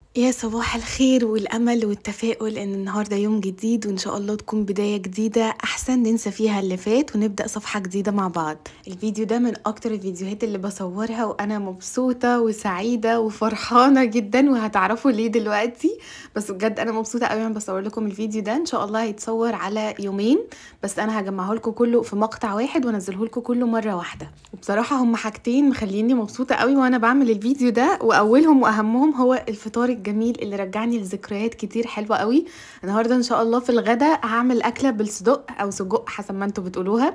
يا صباح الخير والأمل والتفاؤل إن النهاردة يوم جديد وإن شاء الله تكون بداية جديدة أحسن ننسى فيها اللي فات ونبدأ صفحة جديدة مع بعض. الفيديو ده من أكتر الفيديوهات اللي بصورها وأنا مبسوطة وسعيدة وفرحانة جدا، وهتعرفوا ليه دلوقتي. بس بجد أنا مبسوطة قوي وأنا بصور لكم الفيديو ده. إن شاء الله هيتصور على يومين، بس أنا هجمعه لكم كله في مقطع واحد وانزله لكم كله مرة واحدة. وبصراحة هم حاجتين مخليني مبسوطة قوي وأنا بعمل الفيديو ده، وأولهم وأهمهم هو الفطار الجميل اللي رجعني لذكريات كتير حلوة قوي. النهاردة ان شاء الله في الغداء هعمل اكلة بالصدق او سجق حسب ما انتوا بتقولوها.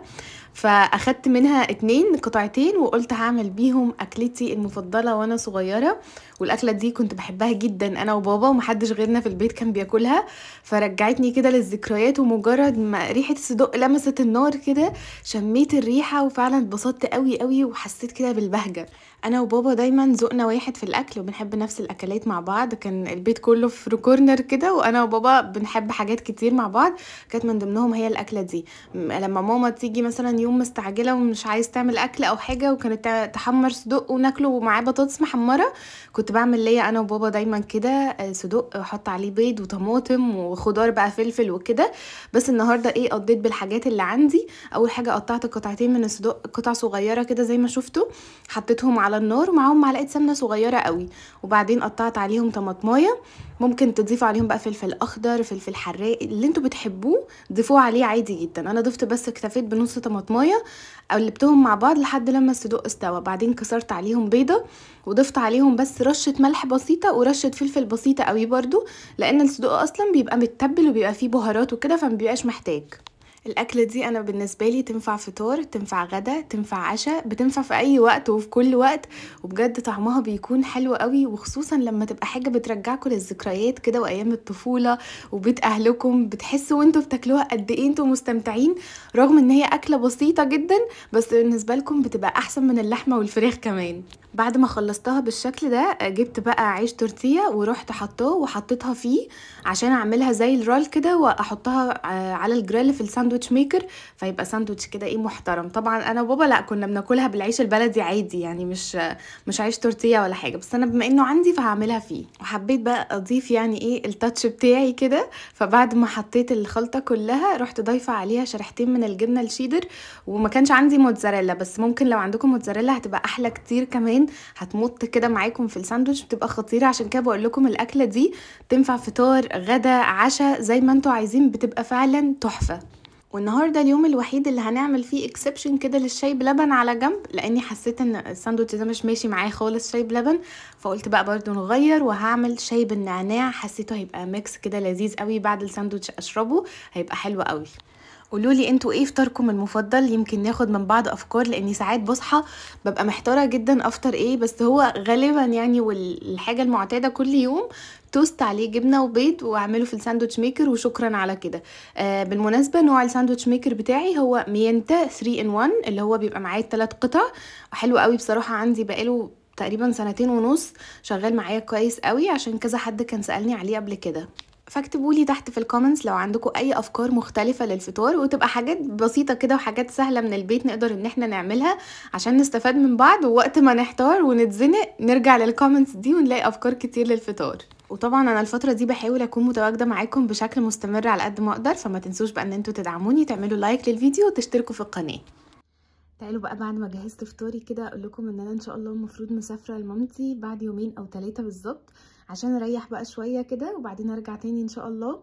فاخدت منها 2 قطعتين وقلت هعمل بيهم اكلتي المفضلة وانا صغيرة. والاكلة دي كنت بحبها جدا انا وبابا، ومحدش غيرنا في البيت كان بياكلها. فرجعتني كده للذكريات، ومجرد ما ريحة الصدق لمست النار كده شميت الريحة وفعلا اتبسطت قوي قوي وحسيت كده بالبهجة. انا وبابا دايما ذوقنا واحد في الاكل وبنحب نفس الاكلات مع بعض. كان البيت كله في كورنر كده وانا وبابا بنحب حاجات كتير مع بعض. كانت من ضمنهم هي الاكله دي. لما ماما تيجي مثلا يوم مستعجله ومش عايز تعمل اكل او حاجه، وكانت تحمر صدق وناكله ومعاه بطاطس محمره، كنت بعمل ليا انا وبابا دايما كده صدق احط عليه بيض وطماطم وخضار بقى فلفل وكده. بس النهارده ايه قضيت بالحاجات اللي عندي. اول حاجه قطعت قطعتين من الصدق قطع صغيره كده زي ما شفتوا، حطيتهم على النار ومعاهم معلقه سمنه صغيره قوي، وبعدين قطعت عليهم طماطمايه. ممكن تضيفوا عليهم بقى فلفل اخضر، فلفل حراق، اللي انتوا بتحبوه ضيفوه عليه عادي جدا. انا ضفت بس اكتفيت بنص طماطمايه، قلبتهم مع بعض لحد لما الصدوق استوى. بعدين كسرت عليهم بيضه وضفت عليهم بس رشه ملح بسيطه ورشه فلفل بسيطه قوي برضو، لان الصدوق اصلا بيبقى متبل وبيبقى فيه بهارات وكده فمبيبقاش محتاج. الاكله دي انا بالنسبه لي تنفع فطار، تنفع غدا، تنفع عشاء، بتنفع في اي وقت وفي كل وقت. وبجد طعمها بيكون حلو قوي، وخصوصا لما تبقى حاجه بترجعكم للذكريات كده وايام الطفوله وبيت اهلكم، بتحسوا وانتوا بتاكلوها قد ايه انتوا مستمتعين. رغم ان هي اكله بسيطه جدا، بس بالنسبه لكم بتبقى احسن من اللحمه والفراخ كمان. بعد ما خلصتها بالشكل ده جبت بقى عيش تورتيه ورحت حطاه وحطيتها فيه عشان اعملها زي الرول كده واحطها على الجريل في الساندوتش ميكر، فيبقى ساندوتش كده ايه محترم. طبعا انا وبابا لا كنا بناكلها بالعيش البلدي عادي، يعني مش عيش تورتيه ولا حاجه، بس انا بما انه عندي فهعملها فيه. وحبيت بقى اضيف يعني ايه التاتش بتاعي كده. فبعد ما حطيت الخلطه كلها رحت ضايفه عليها شريحتين من الجبنه الشيدر. وما كانش عندي موتزاريلا، بس ممكن لو عندكم موتزاريلا هتبقى احلى كتير كمان، هتمط كده معاكم في الساندوتش بتبقى خطيره. عشان كده بقول لكم الاكله دي تنفع فطار غدا عشاء زي ما انتوا عايزين، بتبقى فعلا تحفه. والنهارده اليوم الوحيد اللي هنعمل فيه اكسبشن كده للشاي بلبن على جنب، لاني حسيت ان الساندوتش ده مش ماشي معايا خالص شاي بلبن. فقلت بقى برضو نغير وهعمل شاي بالنعناع، حسيته هيبقى ميكس كده لذيذ قوي بعد الساندوتش اشربه، هيبقى حلو قوي. قولولي انتوا ايه فطاركم المفضل، يمكن ناخد من بعض افكار، لاني ساعات بصحى ببقى محتاره جدا افطر ايه. بس هو غالبا يعني والحاجه المعتاده كل يوم توست عليه جبنه وبيض واعمله في الساندوتش ميكر وشكرا على كده. بالمناسبه نوع الساندوتش ميكر بتاعي هو مينتا 3 in 1، اللي هو بيبقى معاه 3 قطع. حلو قوي بصراحه، عندي بقاله تقريبا 2.5 سنين شغال معايا كويس قوي، عشان كذا حد كان سألني عليه قبل كده. فاكتبولي تحت في الكومنتس لو عندكم اي افكار مختلفة للفطار، وتبقى حاجات بسيطة كده وحاجات سهلة من البيت نقدر ان احنا نعملها عشان نستفاد من بعض، ووقت ما نحتار ونتزنق نرجع للكومنتس دي ونلاقي افكار كتير للفطار. وطبعا انا الفترة دي بحاول اكون متواجدة معاكم بشكل مستمر على قد ما اقدر، فما تنسوش بقى ان انتوا تدعموني، تعملوا لايك للفيديو وتشتركوا في القناة. تعالوا بقى بعد ما جهزت فطوري كده اقول لكم ان انا ان شاء الله المفروض مسافره لمامتي بعد يومين او 3 بالظبط، عشان اريح بقى شويه كده وبعدين ارجع تاني ان شاء الله.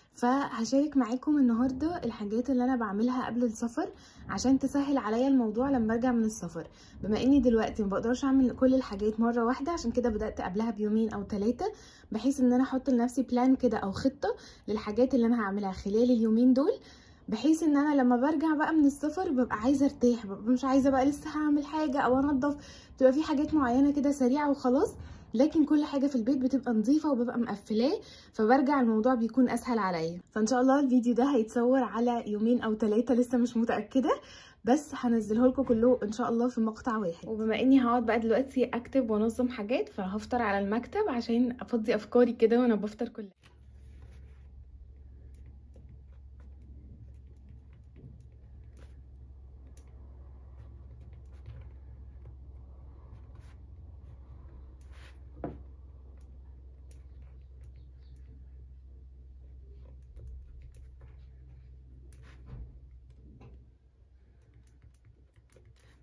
فهشارك معاكم النهارده الحاجات اللي انا بعملها قبل السفر عشان تسهل عليا الموضوع لما ارجع من السفر. بما اني دلوقتي ما بقدرش اعمل كل الحاجات مره واحده، عشان كده بدات قبلها بيومين او 3، بحيث ان انا احط لنفسي بلان كده او خطه للحاجات اللي انا هعملها خلال اليومين دول، بحيث ان انا لما برجع بقى من السفر ببقى عايزه ارتاح، ببقى مش عايزه بقى لسه هعمل حاجه او انضف. بتبقى في حاجات معينه كده سريعه وخلاص، لكن كل حاجه في البيت بتبقى نظيفه وببقى مقفلاه، فبرجع الموضوع بيكون اسهل عليا. فان شاء الله الفيديو ده هيتصور على يومين او 3، لسه مش متاكده، بس هنزله لكم كله ان شاء الله في مقطع واحد. وبما اني هقعد بقى دلوقتي اكتب وانظم حاجات، فهفطر على المكتب عشان افضي افكاري كده وانا بفطر كلها.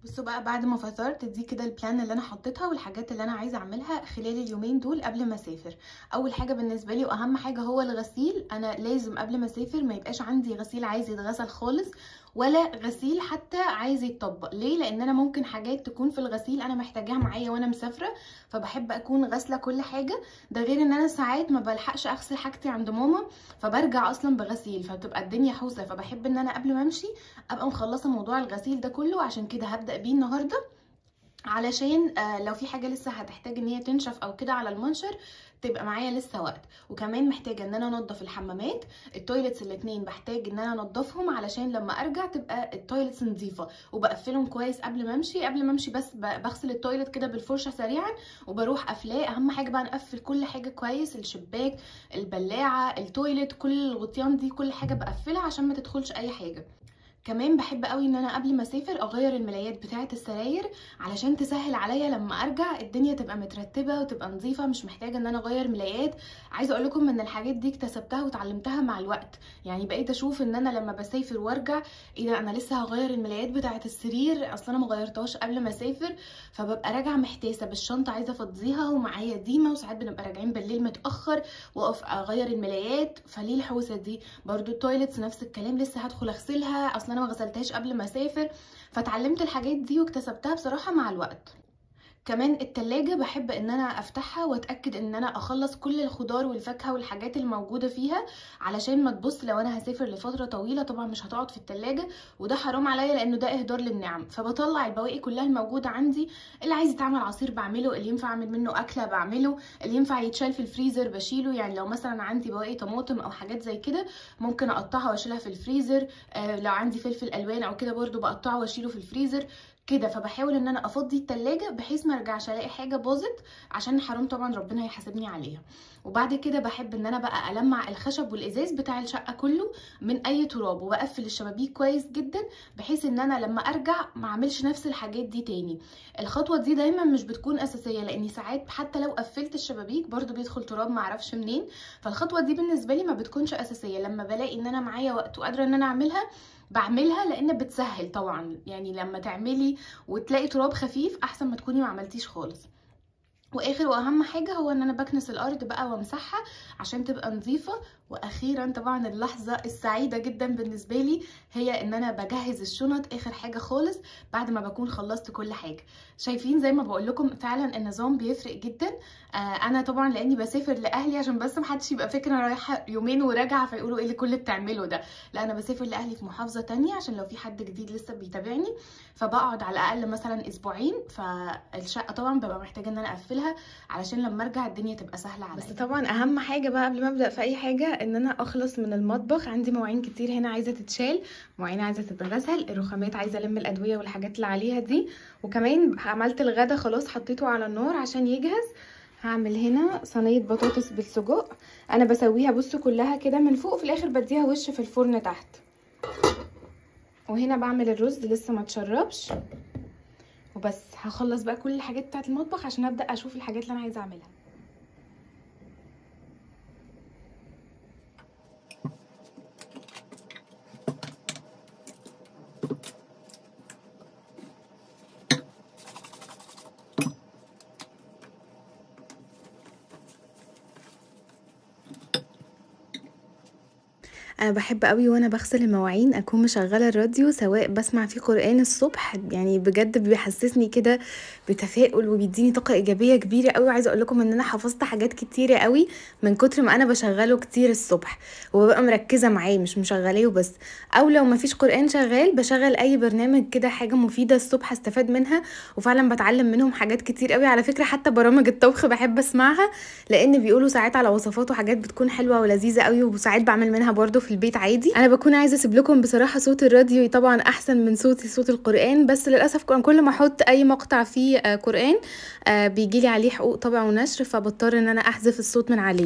بصوا بقى، بعد ما فطرت دي كده البلان اللي انا حطيتها والحاجات اللي انا عايزه اعملها خلال اليومين دول قبل ما اسافر. اول حاجه بالنسبه لي واهم حاجه هو الغسيل. انا لازم قبل ما اسافر ما يبقاش عندي غسيل عايز يتغسل خالص، ولا غسيل حتى عايز يتطبق. ليه؟ لان انا ممكن حاجات تكون في الغسيل انا محتاجاها معايا وانا مسافره، فبحب اكون غاسله كل حاجه. ده غير ان انا ساعات ما بلحقش اغسل حاجتي عند ماما، فبرجع اصلا بغسيل، فبتبقى الدنيا حوسه. فبحب ان انا قبل ما امشي ابقى مخلصه موضوع الغسيل ده كله، عشان كده هبدا بيه النهارده، علشان لو في حاجه لسه هتحتاج ان هي تنشف او كده على المنشر تبقى معايا لسه وقت. وكمان محتاجه ان انا انضف الحمامات، التويلتس الاتنين بحتاج ان انا انضفهم علشان لما ارجع تبقى التويلتس نظيفه، وبقفلهم كويس قبل ما امشي. بس بغسل التويلت كده بالفرشه سريعا وبروح قافلاه. اهم حاجه بقى نقفل كل حاجه كويس، الشباك، البلاعه، التويلت، كل الغطيان دي كل حاجه بقفلها عشان ما تدخلش اي حاجه. كمان بحب قوي ان انا قبل ما اسافر اغير الملايات بتاعه السراير علشان تسهل عليا لما ارجع الدنيا تبقى مترتبه وتبقى نظيفه، مش محتاجه ان انا اغير ملايات. عايزه اقول لكم ان الحاجات دي اكتسبتها وتعلمتها مع الوقت. يعني بقيت اشوف ان انا لما بسافر وارجع، ايه ده، انا لسه هغير الملايات بتاعه السرير، اصلا انا ما غيرتهاش قبل ما اسافر. فببقى راجعه محتاسه بالشنطه عايزه افضيها ومعايا ديمه، وساعات بنبقى راجعين بالليل متاخر واقف اغير الملايات، فليه الحوسه دي؟ برده التويلتس نفس الكلام، لسه هدخل اغسلها، اصلا انا ما غسلتهاش قبل ما اسافر. فتعلمت الحاجات دي واكتسبتها بصراحه مع الوقت. كمان التلاجة بحب ان انا افتحها واتأكد ان انا اخلص كل الخضار والفاكهة والحاجات الموجودة فيها، علشان ما تبص لو انا هسافر لفترة طويلة طبعا مش هتقعد في التلاجة، وده حرام عليا لانه ده اهدار للنعم. فبطلع البواقي كلها الموجودة عندي، اللي عايز يتعمل عصير بعمله، اللي ينفع اعمل منه اكلة بعمله، اللي ينفع يتشال في الفريزر بشيله. يعني لو مثلا عندي بواقي طماطم او حاجات زي كده ممكن اقطعها واشيلها في الفريزر. لو عندي فلفل الوان او كده برده بقطعه واشيله في الفريزر كده. فبحاول ان انا افضي التلاجة بحيث ما ارجعش الاقي حاجه باظت، عشان حرام طبعا ربنا هيحاسبني عليها. وبعد كده بحب ان انا بقى المع الخشب والازاز بتاع الشقه كله من اي تراب، وبقفل الشبابيك كويس جدا بحيث ان انا لما ارجع ما اعملش نفس الحاجات دي تاني. الخطوه دي دايما مش بتكون اساسيه، لاني ساعات حتى لو قفلت الشبابيك برضو بيدخل تراب ما اعرفش منين. فالخطوه دي بالنسبه لي ما بتكونش اساسيه، لما بلاقي ان انا معايا وقت وقادره ان انا اعملها بعملها، لان بتسهل طبعا. يعني لما تعملي وتلاقي تراب خفيف احسن ما تكوني ما عملتيش خالص. واخر واهم حاجه هو ان انا بكنس الارض بقى وامسحها عشان تبقى نظيفه. واخيرا طبعا اللحظه السعيده جدا بالنسبه لي هي ان انا بجهز الشنط اخر حاجه خالص بعد ما بكون خلصت كل حاجه. شايفين زي ما بقول لكم فعلا النظام بيفرق جدا. انا طبعا لاني بسافر لاهلي، عشان بس محدش يبقى فكره انا رايحه يومين وراجعه فيقولوا ايه اللي كل بتعمله ده، لا انا بسافر لاهلي في محافظه تانية عشان لو في حد جديد لسه بيتابعني، فبقعد على الاقل مثلا اسبوعين. فالشقه طبعا ببقى محتاجه ان انا اقفلها علشان لما ارجع الدنيا تبقى سهله عليا. بس طبعا اهم حاجه بقى قبل ما ابدا في اي حاجه ان انا اخلص من المطبخ. عندي مواعين كتير هنا عايزه تتشال، مواعين عايزه تتغسل، الرخامات عايزه الم الادويه والحاجات اللي عليها دي. وكمان عملت الغدا خلاص حطيته على النار عشان يجهز. هعمل هنا صينيه بطاطس بالسجق، انا بسويها بصوا كلها كده من فوق وفي الاخر بديها وش في الفرن تحت. وهنا بعمل الرز لسه ما اتشربش. وبس هخلص بقى كل الحاجات بتاعت المطبخ عشان ابدا اشوف الحاجات اللي انا عايزه اعملها. انا بحب قوي وانا بغسل المواعين اكون مشغله الراديو، سواء بسمع فيه قرآن الصبح، يعني بجد بيحسسني كده بتفاؤل وبيديني طاقه ايجابيه كبيره قوي. عايزه اقول لكم ان انا حفظت حاجات كتيره قوي من كتر ما انا بشغله كتير الصبح، وببقى مركزه معاه مش مشغلاه وبس. او لو ما فيش قرآن شغال بشغل اي برنامج كده حاجه مفيده الصبح استفاد منها، وفعلا بتعلم منهم حاجات كتير قوي. على فكره حتى برامج الطبخ بحب اسمعها، لان بيقولوا ساعات على وصفات وحاجات بتكون حلوه ولذيذه قوي، وساعات بعمل منها برضو في البيت عادي. انا بكون عايزه اسيب لكم بصراحه صوت الراديو طبعا احسن من صوت القرآن، بس للاسف كل ما احط اي مقطع فيه قرآن بيجي لي عليه حقوق طبع ونشر، فبضطر ان انا احذف الصوت من عليه.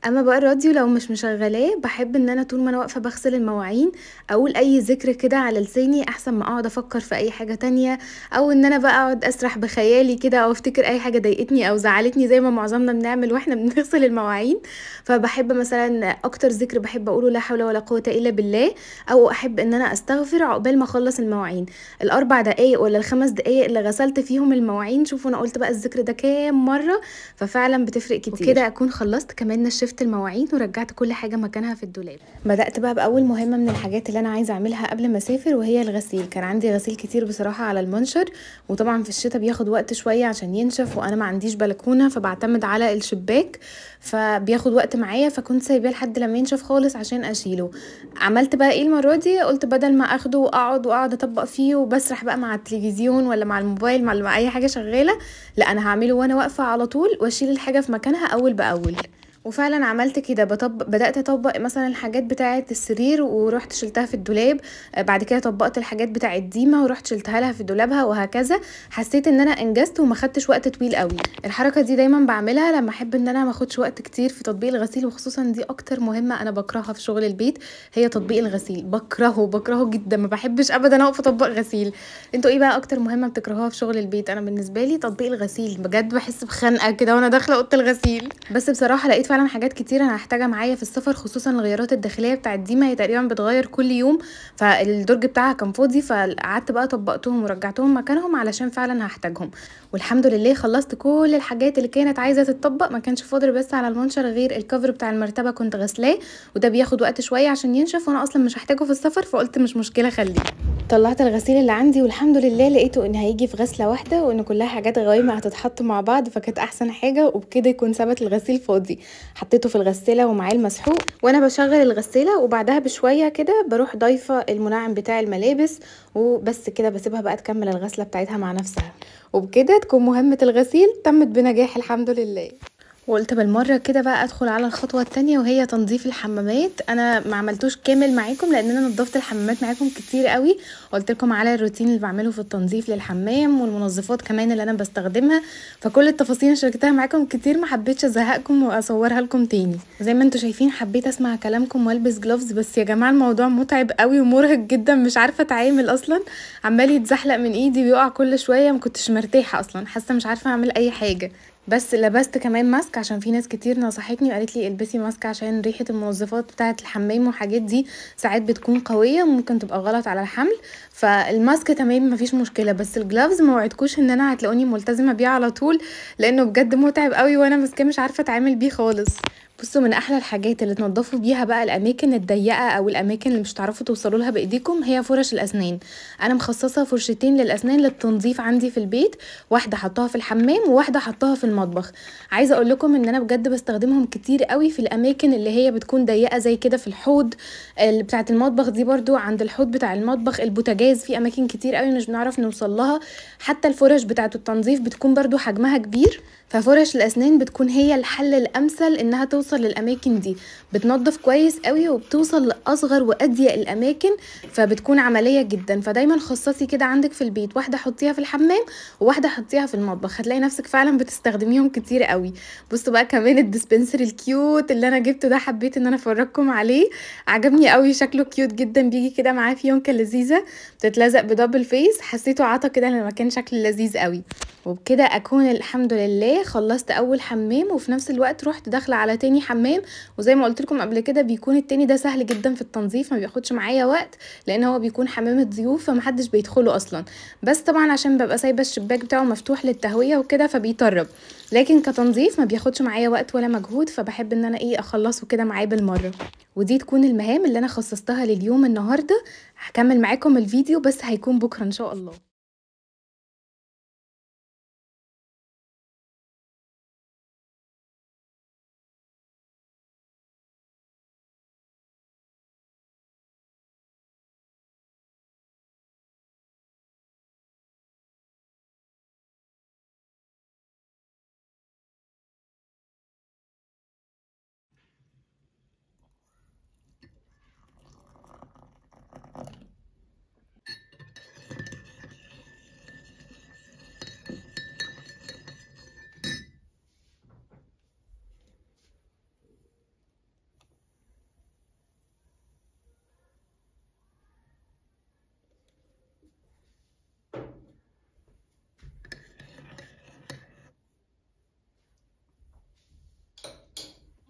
اما بقى الراديو لو مش مشغلاه بحب ان انا طول ما انا واقفه بغسل المواعين اقول اي ذكر كده على لساني احسن ما اقعد افكر في اي حاجه تانية، او ان انا بقى اقعد اسرح بخيالي كده او افتكر اي حاجه ضايقتني او زعلتني زي ما معظمنا بنعمل واحنا بنغسل المواعين. فبحب مثلا اكتر ذكر بحب اقوله لا حول ولا قوه الا بالله، او احب ان انا استغفر عقبال ما اخلص المواعين. ال4 دقايق ولا ال5 دقايق اللي غسلت فيهم المواعين، شوفوا انا قلت بقى الذكر ده كام مره، ففعلا بتفرق كتير. وكده اكون خلصت كمان نشفت المواعين ورجعت كل حاجه مكانها في الدولاب. بدات بقى باول مهمه من الحاجات اللي انا عايزه اعملها قبل ما اسافر، وهي الغسيل. كان عندي غسيل كتير بصراحه على المنشر، وطبعا في الشتاء بياخد وقت شويه عشان ينشف، وانا ما عنديش بلكونه فبعتمد على الشباك، فبياخد وقت معايا، فكنت سايباه لحد لما ينشف خالص عشان اشيله. عملت بقى ايه المره دي؟ قلت بدل ما اخده واقعد اطبق فيه وبسرح بقى مع التلفزيون ولا مع الموبايل مع اي حاجه شغاله، لا انا هعمله وانا واقفه على طول واشيل الحاجه في مكانها اول باول. وفعلا عملت كده، بدات اطبق مثلا الحاجات بتاعه السرير ورحت شلتها في الدولاب، بعد كده طبقت الحاجات بتاعه ديما ورحت شلتها لها في دولابها، وهكذا. حسيت ان انا انجزت وما خدتش وقت طويل قوي. الحركه دي دايما بعملها لما احب ان انا ما اخدش وقت كتير في تطبيق الغسيل، وخصوصا دي اكتر مهمه انا بكرهها في شغل البيت، هي تطبيق الغسيل. بكرهه جدا، ما بحبش ابدا اقف اطبق غسيل. انتوا ايه بقى اكتر مهمه بتكرهوها في شغل البيت؟ انا بالنسبه لي تطبيق الغسيل، بجد بحس بخنقه كده وانا داخله اوضه الغسيل. بس بصراحه لقيت فعلا حاجات كتير انا هحتاجها معايا في السفر، خصوصا الغيارات الداخليه بتاعت ديما، هي تقريبا بتغير كل يوم، فالدرج بتاعها كان فاضي، فقعدت بقى طبقتهم ورجعتهم مكانهم علشان فعلا هحتاجهم. والحمد لله خلصت كل الحاجات اللي كانت عايزه تتطبق، ما كانش فاضل بس على المنشر غير الكفر بتاع المرتبه كنت غسلاه، وده بياخد وقت شويه عشان ينشف، وانا اصلا مش هحتاجه في السفر، فقلت مش مشكله خليه. طلعت الغسيل اللي عندي والحمد لله لقيته ان هيجي في غسله واحده، وان كلها حاجات غوايمه هتتحط مع بعض، فكانت احسن حاجه، وبكده يكون ثبت الغسيل فاضي. حطيته في الغساله ومعاه المسحوق، وانا بشغل الغساله وبعدها بشويه كده بروح ضايفه المنعم بتاع الملابس، وبس كده بسيبها بقى تكمل الغسله بتاعتها مع نفسها، وبكده تكون مهمه الغسيل تمت بنجاح الحمد لله. وقلت بالمره كده بقى ادخل على الخطوه التانية، وهي تنظيف الحمامات. انا ما عملتوش كامل معاكم لان انا نظفت الحمامات معاكم كتير قوي، قلت لكم على الروتين اللي بعمله في التنظيف للحمام والمنظفات كمان اللي انا بستخدمها، فكل التفاصيل اللي شاركتها معاكم كتير، ما حبيتش ازهقكم واصورها لكم تاني. زي ما انتم شايفين حبيت اسمع كلامكم والبس جلوفز، بس يا جماعه الموضوع متعب قوي ومرهق جدا، مش عارفه اتعامل اصلا، عمال يتزحلق من ايدي ويقع كل شويه، ما كنتش مرتاحه اصلا، حاسه مش عارفه اعمل اي حاجه. بس لبست كمان ماسك عشان في ناس كتير نصحتني وقالت لي البسي ماسك عشان ريحه المنظفات بتاعه الحمام والحاجات دي ساعات بتكون قويه ممكن تبقى غلط على الحمل، فالماسك تمام مفيش مشكله، بس الجلافز ما وعدكوش ان انا هتلاقوني ملتزمه بيه على طول، لانه بجد متعب قوي وانا ماسكاه مش عارفه اتعامل بيه خالص. بصوا، من احلى الحاجات اللي تنضفوا بيها بقى الاماكن الضيقه او الاماكن اللي مش هتعرفوا توصلوا لها بايديكم هي فرش الاسنان. انا مخصصه فرشتين للاسنان للتنظيف عندي في البيت، واحده حطاها في الحمام وواحده حطاها في المطبخ. عايزه اقول لكم ان انا بجد بستخدمهم كتير قوي في الاماكن اللي هي بتكون ضيقه زي كده، في الحوض اللي بتاعه المطبخ دي، برضو عند الحوض بتاع المطبخ، البوتاجاز، في اماكن كتير قوي مش بنعرف نوصل لها. حتى الفرش بتاعه التنظيف بتكون برضو حجمها كبير، ففرش الاسنان بتكون هي الحل الامثل انها توصل للاماكن دي، بتنظف كويس قوي وبتوصل لاصغر واضيق الاماكن، فبتكون عمليه جدا. فدايما خصصي كده عندك في البيت واحده حطيها في الحمام وواحده حطيها في المطبخ، هتلاقي نفسك فعلا بتستخدميهم كتير قوي. بصوا بقى كمان الديسبنسر الكيوت اللي انا جبته ده، حبيت ان انا افرجكم عليه، عجبني قوي، شكله كيوت جدا، بيجي كده معاه فيونكه لذيذه بتتلزق بدبل فيس، حسيته عطا كده للمكان شكل لذيذ قوي. وبكده اكون الحمد لله خلصت اول حمام، وفي نفس الوقت رحت داخله على تاني حمام، وزي ما قلت لكم قبل كده بيكون التاني ده سهل جدا في التنظيف، ما بياخدش معايا وقت لان هو بيكون حمام الضيوف فمحدش بيدخله اصلا، بس طبعا عشان ببقى سايبه الشباك بتاعه مفتوح للتهويه وكده فبيطرب، لكن كتنظيف ما بياخدش معايا وقت ولا مجهود، فبحب ان انا اخلصه كده معاه بالمره. ودي تكون المهام اللي انا خصصتها لليوم النهارده. هكمل معاكم الفيديو بس هيكون بكره ان شاء الله.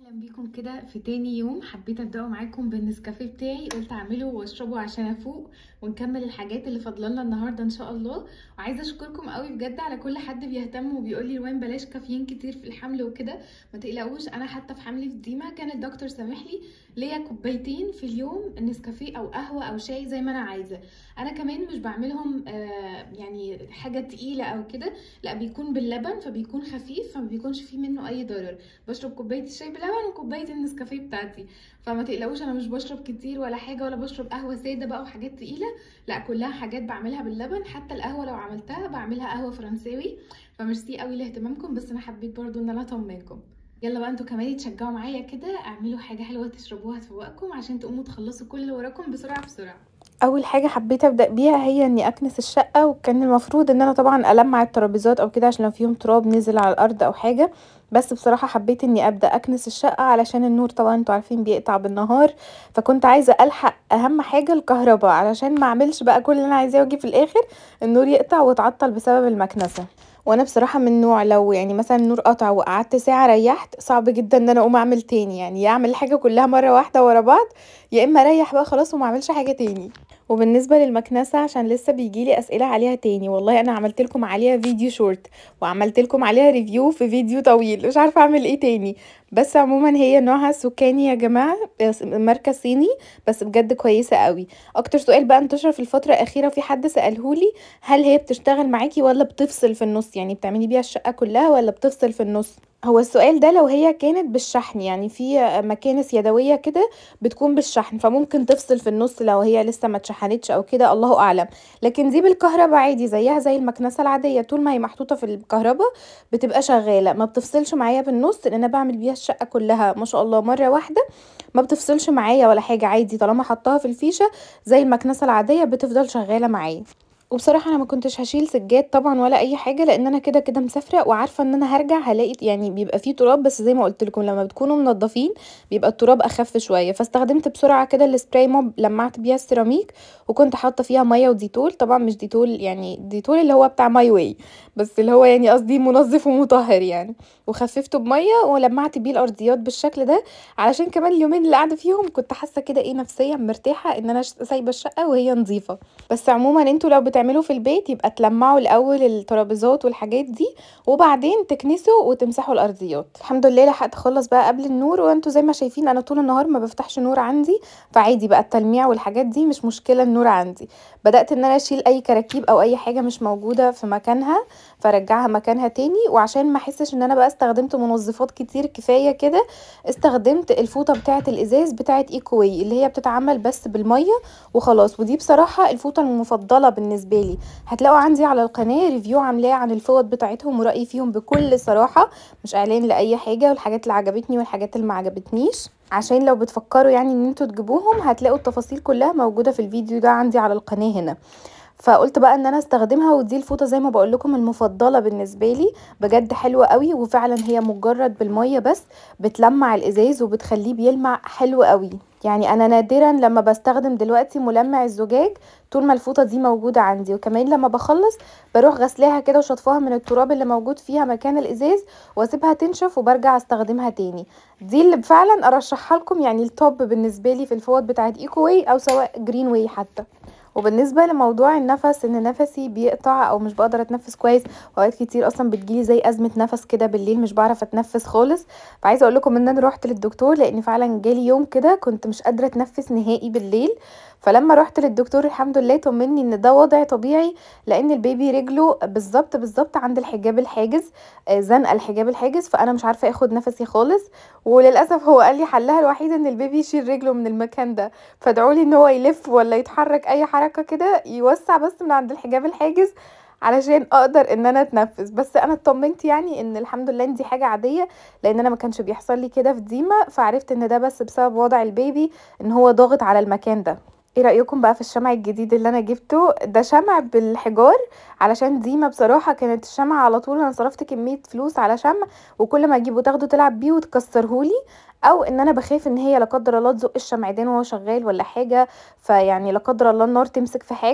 اهلا بيكم كده في تاني يوم. حبيت ابداه معاكم بالنسكافيه بتاعي، قلت اعمله واشربه عشان افوق ونكمل الحاجات اللي فاضلنا النهارده ان شاء الله. وعايزه اشكركم قوي بجد على كل حد بيهتم وبيقول لي روان بلاش كافيين كتير في الحمل وكده. ما تقلقوش، انا حتى في حملي في ديما كان الدكتور سامح لي ليا كوبايتين في اليوم نسكافيه او قهوه او شاي زي ما انا عايزه. انا كمان مش بعملهم يعني حاجه تقيله او كده، لا بيكون باللبن فبيكون خفيف فما بيكونش فيه منه اي ضرر. بشرب كوبايه الشاي بلبن وكوبايه النسكافيه بتاعتي، فما تقلقوش انا مش بشرب كتير ولا حاجه، ولا بشرب قهوه ساده بقى وحاجات تقيله، لا كلها حاجات بعملها باللبن. حتى القهوه لو عملتها بعملها قهوه فرنساوي. فميرسي قوي لاهتمامكم، بس انا حبيت برضو ان انا اطمنكم. يلا بقى انتوا كمان تشجعوا معايا كده، اعملوا حاجه حلوه تشربوها تفوقكم عشان تقوموا تخلصوا كل اللي وراكم بسرعه بسرعه. اول حاجه حبيت ابدا بيها هي اني اكنس الشقه، وكان المفروض ان انا طبعا المع الترابيزات او كده عشان لو فيهم تراب نزل على الارض او حاجه، بس بصراحه حبيت اني ابدا اكنس الشقه علشان النور طبعا انتوا عارفين بيقطع بالنهار، فكنت عايزه الحق اهم حاجه الكهرباء علشان ما اعملش بقى كل اللي انا عايزاه واجي في الاخر النور يقطع واتعطل بسبب المكنسه. وانا بصراحه من نوع لو يعني مثلا النور قطع وقعدت ساعه ريحت صعب جدا ان انا اقوم اعمل تاني، يعني اعمل الحاجه كلها مره واحده ورا بعض، يا اما اريح بقى خلاص وما اعملش حاجه تاني. وبالنسبه للمكنسه عشان لسه بيجيلي اسئله عليها تاني، والله انا عملت لكم عليها فيديو شورت وعملت لكم عليها ريفيو في فيديو طويل، مش عارفه اعمل ايه تاني. بس عموما هي نوعها سوكاني يا جماعه، ماركه صيني بس بجد كويسه قوي. اكتر سؤال بقى انتشر في الفتره الاخيره في حد سالهولي، هل هي بتشتغل معاكي ولا بتفصل في النص، يعني بتعملي بيها الشقه كلها ولا بتفصل في النص؟ هو السؤال ده لو هي كانت بالشحن، يعني في مكانس يدويه كده بتكون بالشحن فممكن تفصل في النص لو هي لسه ما اتشحنتش او كده، الله اعلم. لكن دي بالكهرباء عادي زيها زي المكنسه العاديه، طول ما هي محطوطه في الكهرباء بتبقى شغاله، ما بتفصلش معايا بالنص لان انا بعمل بيها الشقه كلها ما شاء الله مره واحده، ما بتفصلش معايا ولا حاجه عادي طالما حطاها في الفيشه زي المكنسه العاديه بتفضل شغاله معايا. وبصراحه انا ما كنتش هشيل سجاد طبعا ولا اي حاجه لان انا كده كده مسافره وعارفه ان انا هرجع هلاقي يعني بيبقى فيه تراب، بس زي ما قلت لكم لما بتكونوا منضفين بيبقى التراب اخف شويه، فاستخدمت بسرعه كده السبراي موب لمعت بيها السيراميك، وكنت حاطه فيها ميه وديتول، طبعا مش ديتول يعني ديتول اللي هو بتاع ماي واي، بس اللي هو يعني قصدي منظف ومطهر يعني، وخففته بميه ولمعت بيه الارضيات بالشكل ده علشان كمان اليومين اللي قاعده فيهم كنت حاسه كده ايه نفسيا مرتاحه ان انا سايبه الشقه وهي نظيفه. بس عموما انتوا لو بتعملوا في البيت يبقى تلمعوا الاول الترابيزات والحاجات دي وبعدين تكنسوا وتمسحوا الارضيات. الحمد لله لحقت اخلص بقى قبل النور، وانتوا زي ما شايفين انا طول النهار ما بفتحش نور عندي، فعادي بقى التلميع والحاجات دي مش مشكله النور عندي. بدات ان انا اشيل اي كراكيب او اي حاجه مش موجوده في مكانها فرجعها مكانها تاني، وعشان ما احسش ان انا بقى استخدمت منظفات كتير كفايه كده استخدمت الفوطه بتاعه الازاز بتاعه ايكوي اللي هي بتتعمل بس بالميه وخلاص، ودي بصراحه الفوطه المفضله بالنسبه لي. هتلاقوا عندي على القناه ريفيو عاملاه عن الفوط بتاعتهم ورأيي فيهم بكل صراحه، مش اعلان لاي حاجه، والحاجات اللي عجبتني والحاجات اللي ما عجبتنيش، عشان لو بتفكروا يعني ان انتوا تجيبوهم هتلاقوا التفاصيل كلها موجوده في الفيديو ده عندي على القناه هنا. فقلت بقى ان انا استخدمها، ودي الفوطه زي ما بقول لكم المفضله بالنسبه لي، بجد حلوه قوي، وفعلا هي مجرد بالميه بس بتلمع الازاز وبتخليه بيلمع حلو قوي. يعني انا نادرا لما بستخدم دلوقتي ملمع الزجاج طول ما الفوطه دي موجوده عندي، وكمان لما بخلص بروح غسلاها كده وشطفاها من التراب اللي موجود فيها مكان الازاز واسيبها تنشف وبرجع استخدمها تاني. دي اللي فعلا ارشحها لكم، يعني التوب بالنسبه لي في الفوط بتاعت ايكو واي او سواء جرين واي حتى. وبالنسبه لموضوع النفس ان نفسي بيقطع او مش بقدر اتنفس كويس، اوقات كتير اصلا بتجيلي زي ازمه نفس كده بالليل مش بعرف اتنفس خالص، فعايزه اقول لكم ان انا روحت للدكتور لان فعلا جالي يوم كده كنت مش قادره اتنفس نهائي بالليل. فلما روحت للدكتور الحمد لله طمني ان ده وضع طبيعي، لان البيبي رجله بالظبط عند الحجاب الحاجز، زنقه الحجاب الحاجز، فانا مش عارفه اخد نفسي خالص. وللاسف هو قال لي حلها الوحيد ان البيبي يشيل رجله من المكان ده، فادعوا لي ان هو يلف ولا يتحرك اي حركه كده يوسع بس من عند الحجاب الحاجز علشان اقدر ان انا اتنفس. بس انا اطمنت يعني ان الحمد لله ان دي حاجه عاديه، لان انا ما كانش بيحصل لي كده في ديما، فعرفت ان ده بس بسبب وضع البيبي ان هو ضاغط على المكان ده. ايه رأيكم بقى في الشمع الجديد اللي انا جبته ده؟ شمع بالحجار، علشان ديما بصراحة كانت الشمع على طول انا صرفت كمية فلوس على شمع وكل ما اجيبه تاخده تلعب بيه وتكسرهولي، او ان انا بخاف ان هي لا قدر الله تزق الشمعدان وهو شغال ولا حاجة، فيعني لا قدر الله النار تمسك في حاجة،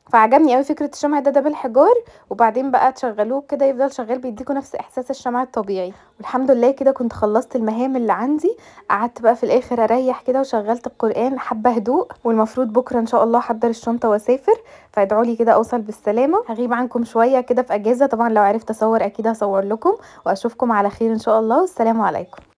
فعجبني قوي فكره الشمع ده بالحجار، وبعدين بقى تشغلوه كده يفضل شغال بيديكوا نفس احساس الشمع الطبيعي. والحمد لله كده كنت خلصت المهام اللي عندي. قعدت بقى في الاخر اريح كده وشغلت القرآن حبه هدوء، والمفروض بكره ان شاء الله احضر الشنطه واسافر. فادعوا لي كده اوصل بالسلامه. هغيب عنكم شويه كده في اجازه، طبعا لو عرفت اصور اكيد هصور لكم، واشوفكم على خير ان شاء الله. والسلام عليكم.